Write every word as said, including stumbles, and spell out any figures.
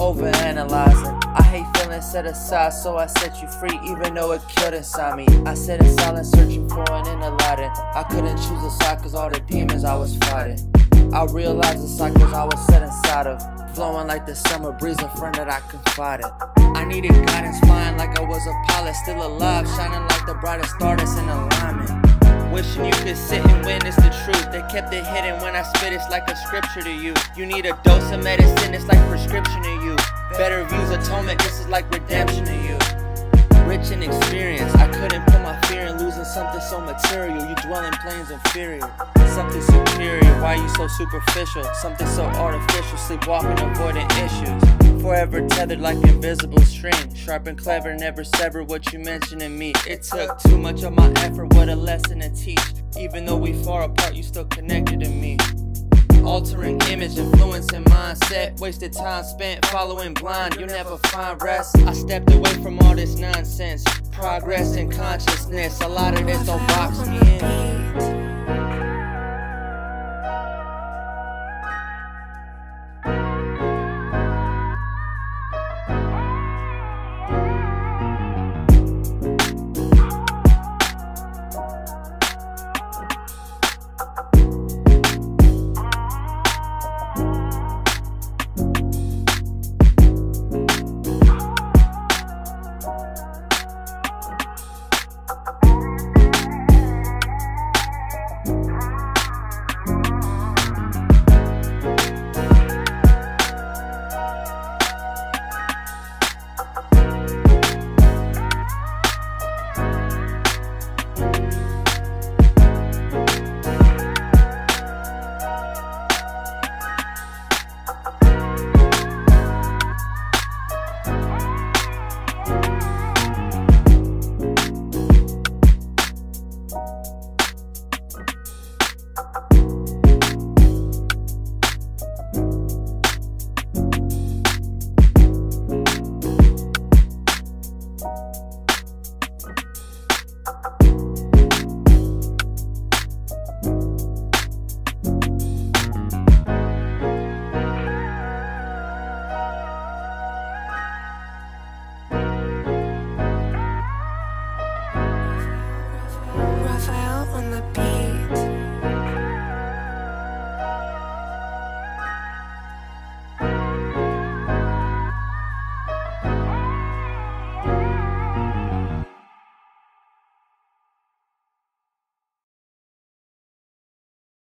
overanalyzing. I hate feeling set aside, so I set you free, even though it killed inside me. I sit in silence, searching for an inner lighting. I couldn't choose a side, cause all the demons I was fighting. I realized the cycles I was set inside of, flowing like the summer breeze, a friend that I confided. I needed guidance, flying like I was a pilot, still alive, shining like the brightest star that's in alignment. Wishing you could sit and witness the truth. They kept it hidden when I spit, it's like a scripture to you. You need a dose of medicine, it's like prescription to you. Better views, atonement, this is like redemption to you. Rich in experience, I couldn't put my fear in losing something so material. You dwell in planes inferior, something superior. Why you so superficial? Something so artificial, sleepwalking, avoiding issues. Forever tethered like invisible string, sharp and clever, never sever what you mentioned in me. It took too much of my effort, what a lesson to teach. Even though we far apart, you still connected to me. Altering image, influencing mindset, wasted time spent following blind, you'll never find rest. I stepped away from all this nonsense, progress in consciousness, a lot of this don't box me in.